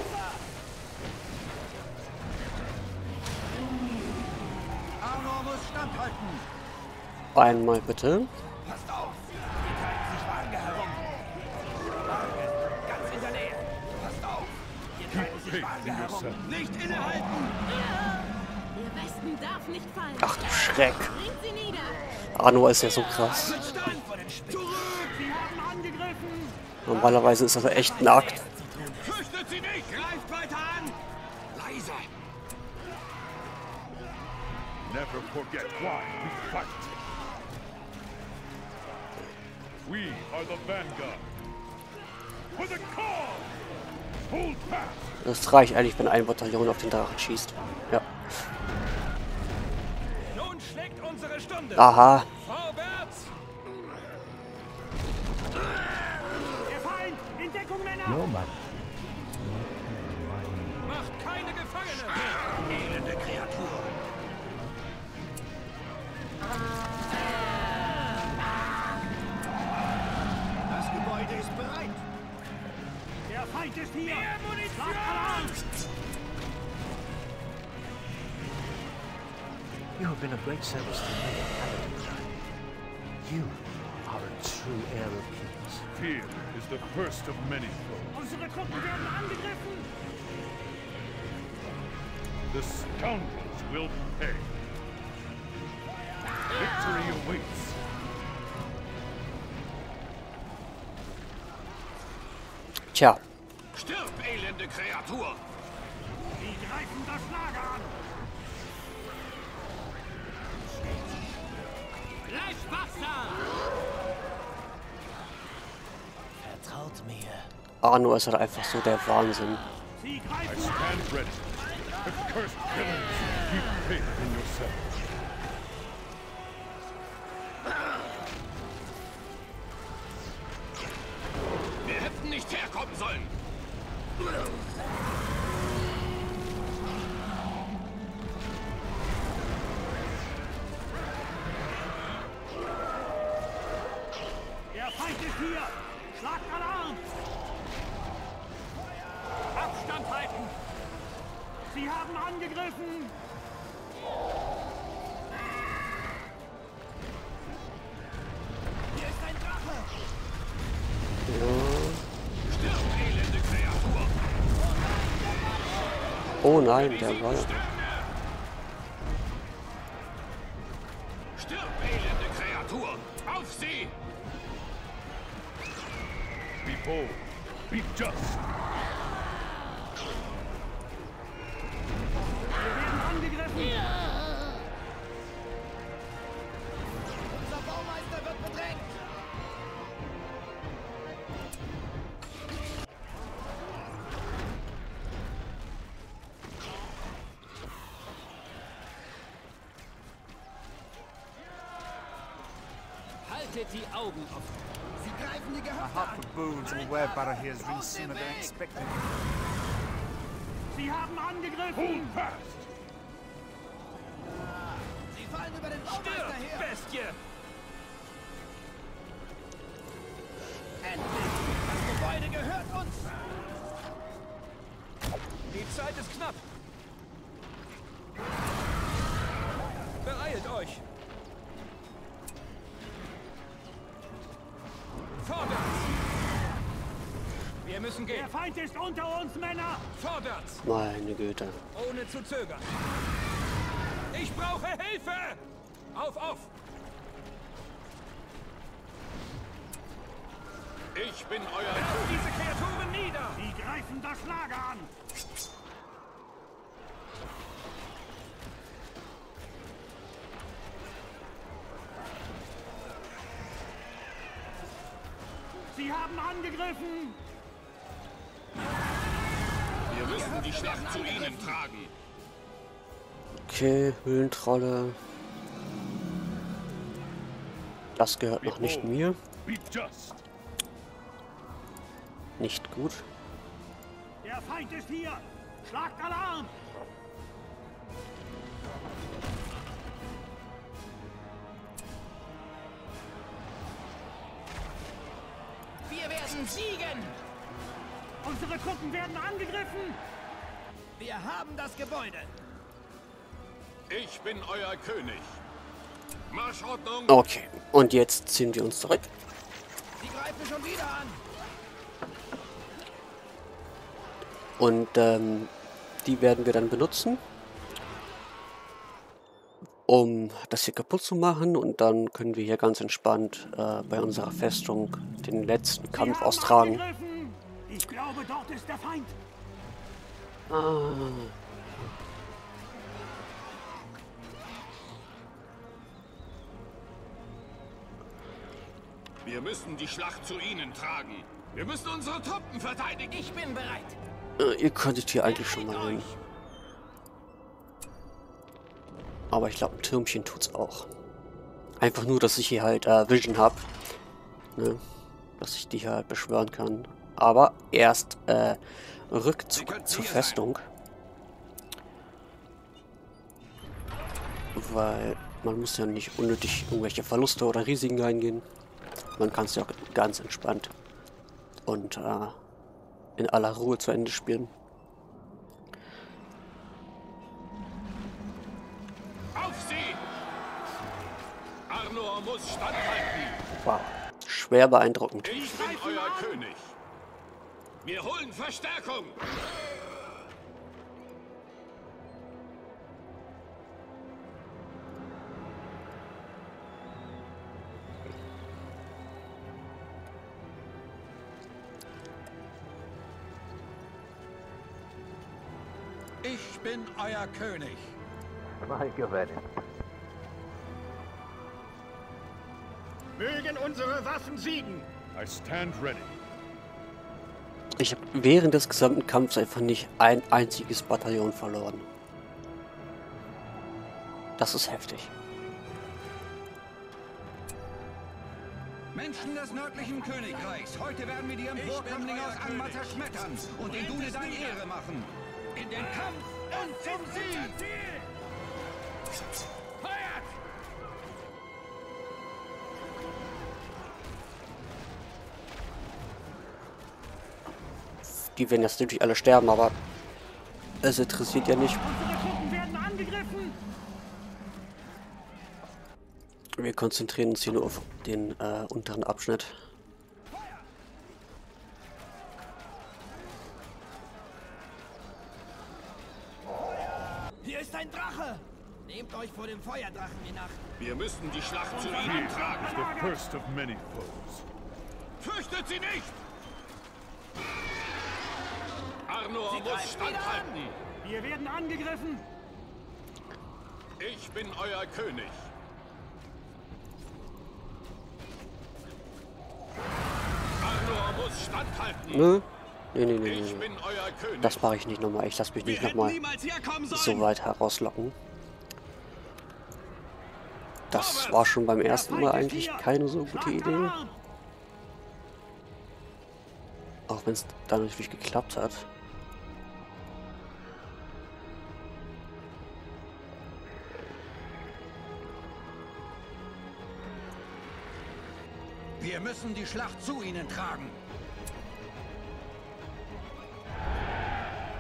Arnor muss standhalten. Einmal bitte. Passt auf! Hier treiben sich Warge herum. Warge, ganz in der Nähe. Passt auf! Hier treiben sich Warge herum. Nicht innehalten. Der Westen darf nicht fallen. Ach du Schreck. Bringt sie nieder. Arno ist ja so krass. Stand vor den Spitzen. Sie haben angegriffen! Normalerweise ist das echt ein Akt. Fürchtet sie nicht! Greift weiter an! Leise! Never forget why we fight. We are the vanguard. For the cause! Hold fast! Das reicht eigentlich, wenn ein Bataillon auf den Drachen schießt. Ja. Nun schlägt unsere Stunde. Aha. Vorwärts! Der Feind! In Deckung, Männer! No, man. Macht keine Gefangene. Elende Kreatur! Das Gebäude ist bereit. Der Feind ist hier! Mehr Munition! You have been of great service to me, Paladin. You are a true heir of kings. Fear is the first of many foes. Unsere Truppen werden angegriffen! The scoundrels will pay. Victory awaits. Tja. Stirb, elende Kreatur! Sie greifen das Lager an! Bleibt wachsam! Vertraut mir. Arno ist halt einfach so der Wahnsinn. Sie I greifen stand ready. Accursed villains, keep faith in yourselves. Wir hätten nicht herkommen sollen. Der Feind ist hier! Schlagt Alarm! Abstand halten! Sie haben angegriffen! Hier ist ein Drache! Ja. Stirb, elende Kreatur! Oh nein, der war... Stirb, elende Kreatur! Auf sie! Be bold. Be just. Wir werden angegriffen! Unser Baumeister wird bedrängt! Haltet die Augen offen. Sie greifen die My Gehöfte heart an! for boons will wear Barahir's rings sooner than expected. Sie haben angegriffen! Hold fast. Sie fallen über den Baumeister her! Bestie! Endlich! Das Gebäude gehört uns! Die Zeit ist knapp. durch! Vorwärts! Wir müssen gehen. Der Feind ist unter uns, Männer! Vorwärts! Meine Güte. Ohne zu zögern. Ich brauche Hilfe! Auf, auf! Ich bin euer Werft diese Kreaturen nieder! Die greifen das Lager an! Sie haben angegriffen! Wir müssen die Schlacht zu ihnen tragen. Okay, Höhlentrolle. Das gehört noch nicht mir. Be just. Nicht gut. Der Feind ist hier! Schlagt Alarm! Wir werden siegen! Unsere Truppen werden angegriffen! Wir haben das Gebäude! Ich bin euer König. Marschordnung. Okay, und jetzt ziehen wir uns zurück. Sie greifen schon wieder an! Und die werden wir dann benutzen, um das hier kaputt zu machen. Und dann können wir hier ganz entspannt bei unserer Festung den letzten Kampf austragen. Angegriffen! Ich glaube, dort ist der Feind! Wir müssen die Schlacht zu ihnen tragen. Wir müssen unsere Truppen verteidigen. Ich bin bereit! Ihr könntet hier eigentlich schon mal hin. Aber ich glaube, ein Türmchen tut's auch. Einfach nur, dass ich hier halt Vision habe. Ne? Dass ich die hier halt beschwören kann. Aber erst Rückzug zur Festung. Weil man muss ja nicht unnötig irgendwelche Verluste oder Risiken eingehen. Man kann es ja auch ganz entspannt und in aller Ruhe zu Ende spielen. Auf sie! Arnor muss standhalten. Wow, schwer beeindruckend. Ich bin euer König. Wir holen Verstärkung. Ich bin euer König. Like ready. Mögen unsere Waffen siegen! I stand ready. Ich habe während des gesamten Kampfs einfach nicht ein einziges Bataillon verloren. Das ist heftig. Menschen des nördlichen Königreichs, heute werden wir die Emporkömmlinge aus Angmar zerschmettern und den Dunedain Ehre machen. In den Kampf und zum Sieg! Feuert! Die werden jetzt natürlich alle sterben, aber es interessiert ja nicht. Unsere Truppen werden angegriffen! Wir konzentrieren uns hier nur auf den unteren Abschnitt. Hier ist ein Drache! Nehmt euch vor dem Feuerdrachen in Acht! Wir müssen die Schlacht zu Here ihnen is tragen. the first of many foes. Fürchtet sie nicht! Arnor muss standhalten. Wir werden angegriffen! Ich bin euer König. Arnor muss standhalten. Nö. Nee. Ich bin euer König. Das mache ich nicht nochmal. Ich lasse mich nicht nochmal so weit herauslocken. Das war schon beim ersten Mal eigentlich keine so gute Idee. Auch wenn es dann natürlich geklappt hat. Wir müssen die Schlacht zu ihnen tragen.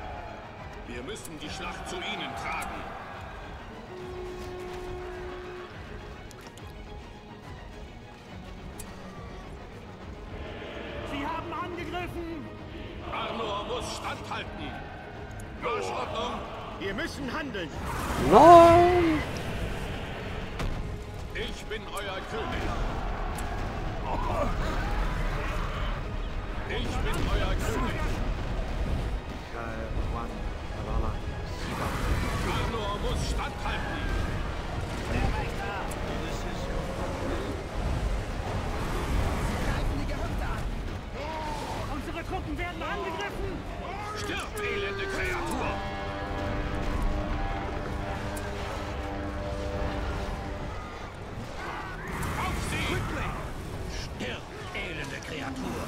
Wir müssen die Schlacht zu ihnen tragen. standhalten! Marschordnung! Wir müssen handeln! Nein! Ich bin euer König! Ich bin euer König! Arnor muss standhalten! Unsere Truppen werden angegriffen! Stirb, elende Kreatur! Auf sie! Stirb, elende Kreatur!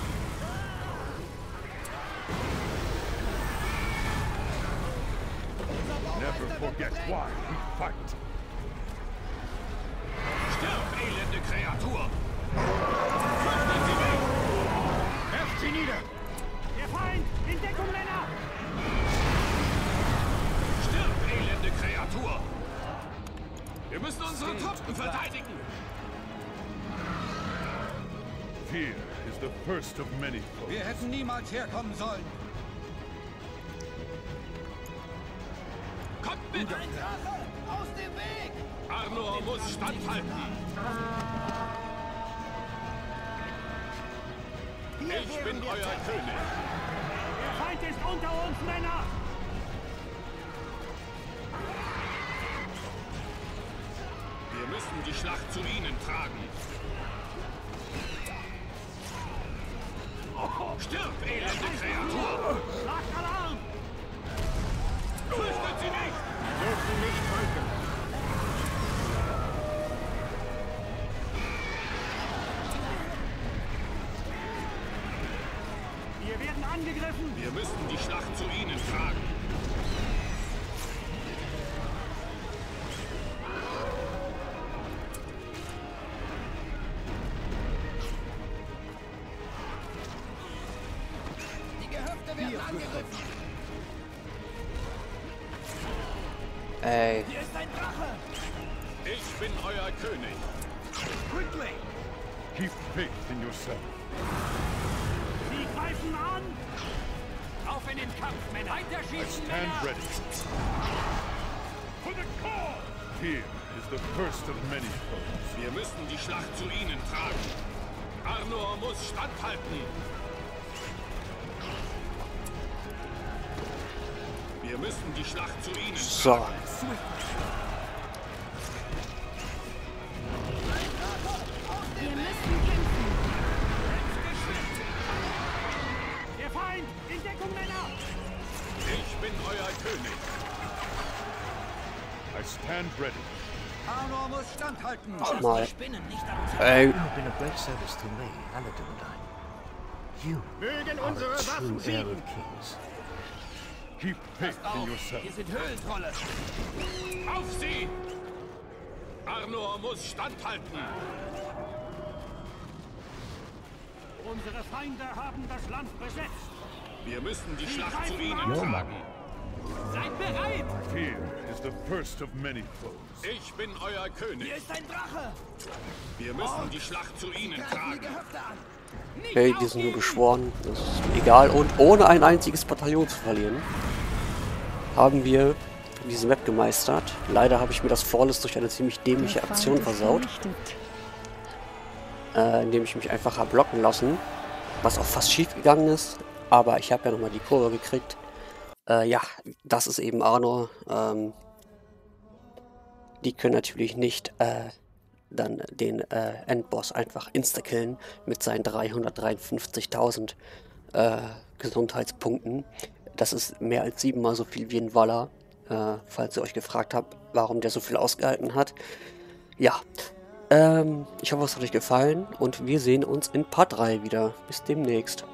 Never forget why we fight. Stirb, elende Kreatur! Fürchtet sie weg! Werft sie nieder! Der Feind! In Deckung, Männer! Stirb, elende Kreatur! Wir müssen unsere Truppen verteidigen! Fear is the first of many foes. Wir hätten niemals herkommen sollen. Kommt mit! Aus dem Weg! Arnor muss standhalten! Ich bin euer König! Der Feind ist unter uns, Männer! Wir müssen die Schlacht zu ihnen tragen! Stirb, elende Kreatur! Schlagt Alarm! Fürchtet sie nicht! Dürfen nicht folgen! Wir werden angegriffen! Wir müssen die Schlacht zu ihnen tragen! Die Gehöfte werden angegriffen! Ey. Hier ist ein Drache! Ich bin euer König! Quickly! Keep faith in yourself. Sie greifen an! Auf in den Kampf, Männer! Weiterschießen, Stand Männer! ready. For the cause! Fear is the first of many foes. Wir müssen die Schlacht zu ihnen tragen! Arnor muss standhalten! Wir müssen die Schlacht zu ihnen So. tragen! Wir müssen kämpfen. Der Feind! In Deckung, Männer! Ich bin euer König! I stand ready. Arnor muss standhalten! Mach mal. Spinnen nicht an uns Ey. You have been of great service to me, Aladundine. You Mögen are unsere a Waffen true heir siegen! of kings. Keep faith in yourself. Hier sind Höhlentrolle! Auf sie! Arnor muss standhalten! Unsere Feinde haben das Land besetzt! Wir müssen die Schlacht zu ihnen tragen! Seid bereit! Fear is the first of many foes. Ich bin euer König! Hier ist ein Drache! Wir müssen die Schlacht zu ihnen Greifen die tragen! Gehöfte an! Okay, die sind nur geschworen. Das ist egal. Und ohne ein einziges Bataillon zu verlieren, haben wir diese Map gemeistert. Leider habe ich mir das Flawless durch eine ziemlich dämliche Aktion versaut. Indem ich mich einfach habe blocken lassen. Was auch fast schief gegangen ist. Aber ich habe ja nochmal die Kurve gekriegt. Ja, das ist eben Arnor. Die können natürlich nicht dann den Endboss einfach insta-killen mit seinen 353.000 Gesundheitspunkten. Das ist mehr als 7-mal so viel wie ein Waller. Falls ihr euch gefragt habt, warum der so viel ausgehalten hat. Ja, ich hoffe, es hat euch gefallen und wir sehen uns in Part 3 wieder. Bis demnächst.